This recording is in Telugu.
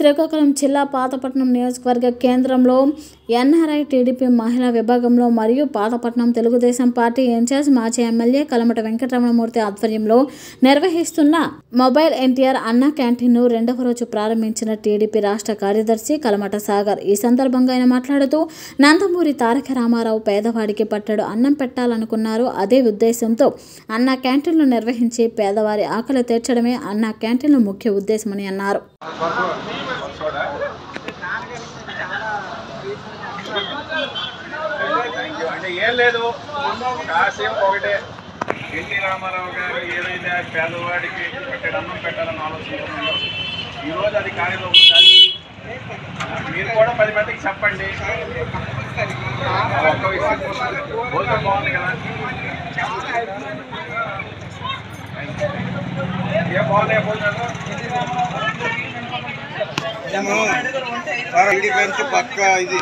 శ్రీకాకుళం జిల్లా పాతపట్నం నియోజకవర్గ కేంద్రంలో ఎన్ఆర్ఐ టీడీపీ మహిళా విభాగంలో మరియు పాతపట్నం తెలుగుదేశం పార్టీ ఇన్ఛార్జ్ మాజీ ఎమ్మెల్యే కలమట వెంకటరమణమూర్తి ఆధ్వర్యంలో నిర్వహిస్తున్న మొబైల్ ఎన్టీఆర్ అన్న క్యాంటీన్ను రెండవ రోజు ప్రారంభించిన టీడీపీ రాష్ట్ర కార్యదర్శి కలమట సాగర్. ఈ సందర్భంగా ఆయన మాట్లాడుతూ నందమూరి తారక రామారావు పేదవాడికి పట్టెడు అన్నం పెట్టాలనుకున్నారు. అదే ఉద్దేశంతో అన్న క్యాంటీన్లు నిర్వహించి పేదవారి ఆకలి తీర్చడమే అన్న క్యాంటీన్ల ముఖ్య ఉద్దేశమని అన్నారు. అంటే ఏం లేదు, కాసేపు ఒకటే ఎన్టీ రామారావు గారు ఏదైతే పేదవాడికి పట్టెడు అన్నం పెట్టాలని ఆలోచించుకున్నారో ఈరోజు అది కార్యరూపం దాన్ని మీరు కూడా 10 మందికి చెప్పండి. ఒక్క విషయం భోజనం బాగుంది కదా, ఏ బాగున్నాయి భోజనాలు పక్క ఇది